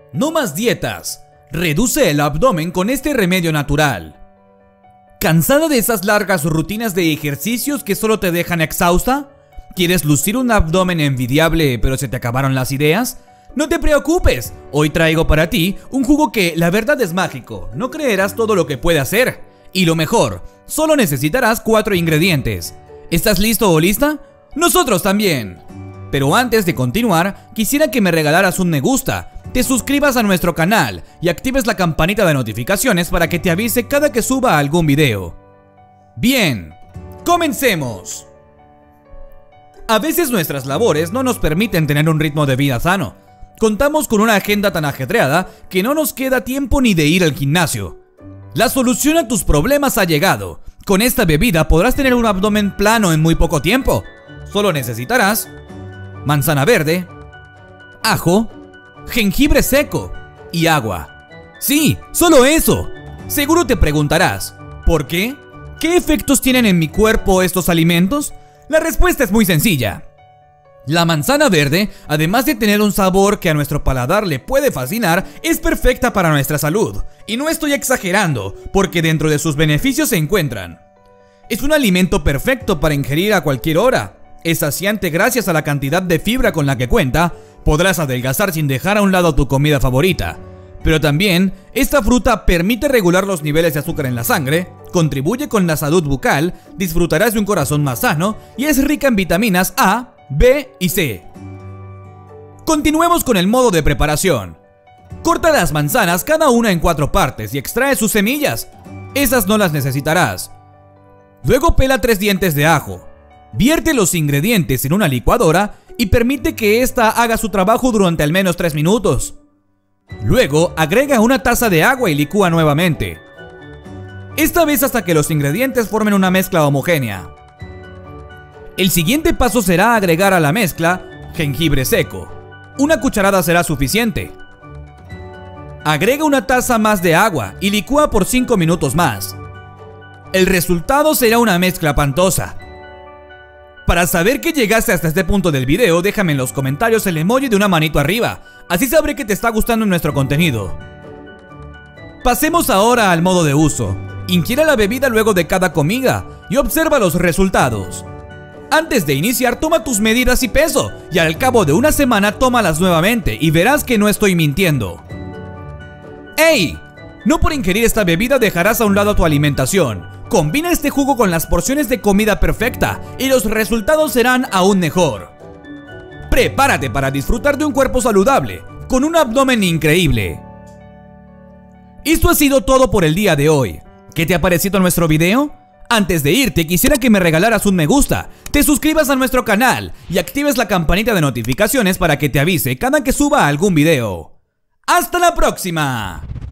No más dietas. Reduce el abdomen con este remedio natural. ¿Cansada de esas largas rutinas de ejercicios que solo te dejan exhausta? ¿Quieres lucir un abdomen envidiable pero se te acabaron las ideas? No te preocupes, hoy traigo para ti un jugo que la verdad es mágico. No creerás todo lo que puede hacer. Y lo mejor, solo necesitarás 4 ingredientes. ¿Estás listo o lista? Nosotros también. Pero antes de continuar, quisiera que me regalaras un me gusta, te suscribas a nuestro canal y actives la campanita de notificaciones para que te avise cada que suba algún video. Bien, comencemos. A veces nuestras labores no nos permiten tener un ritmo de vida sano. Contamos con una agenda tan ajetreada que no nos queda tiempo ni de ir al gimnasio. La solución a tus problemas ha llegado. Con esta bebida podrás tener un abdomen plano en muy poco tiempo. Solo necesitarás manzana verde, ajo, jengibre seco y agua. Sí, solo eso. Seguro te preguntarás, ¿por qué? ¿Qué efectos tienen en mi cuerpo estos alimentos? La respuesta es muy sencilla. La manzana verde, además de tener un sabor que a nuestro paladar le puede fascinar, es perfecta para nuestra salud. Y no estoy exagerando, porque dentro de sus beneficios se encuentran: es un alimento perfecto para ingerir a cualquier hora. Es saciante gracias a la cantidad de fibra con la que cuenta. Podrás adelgazar sin dejar a un lado tu comida favorita. Pero también, esta fruta permite regular los niveles de azúcar en la sangre, contribuye con la salud bucal, disfrutarás de un corazón más sano y es rica en vitaminas A, B y C. Continuemos con el modo de preparación. Corta las manzanas cada una en 4 partes y extrae sus semillas. Esas no las necesitarás. Luego pela 3 dientes de ajo. Vierte los ingredientes en una licuadora y permite que ésta haga su trabajo durante al menos 3 minutos. Luego agrega una taza de agua y licúa nuevamente. Esta vez hasta que los ingredientes formen una mezcla homogénea. El siguiente paso será agregar a la mezcla jengibre seco. Una cucharada será suficiente. Agrega una taza más de agua y licúa por 5 minutos más. El resultado será una mezcla pantosa. Para saber que llegaste hasta este punto del video, déjame en los comentarios el emoji de una manito arriba. Así sabré que te está gustando nuestro contenido. Pasemos ahora al modo de uso. Ingiere la bebida luego de cada comida y observa los resultados. Antes de iniciar, toma tus medidas y peso, y al cabo de una semana tómalas nuevamente y verás que no estoy mintiendo. ¡Ey! No por ingerir esta bebida dejarás a un lado tu alimentación. Combina este jugo con las porciones de comida perfecta y los resultados serán aún mejor. Prepárate para disfrutar de un cuerpo saludable, con un abdomen increíble. Esto ha sido todo por el día de hoy. ¿Qué te ha parecido nuestro video? Antes de irte, quisiera que me regalaras un me gusta, te suscribas a nuestro canal y actives la campanita de notificaciones para que te avise cada que suba algún video. ¡Hasta la próxima!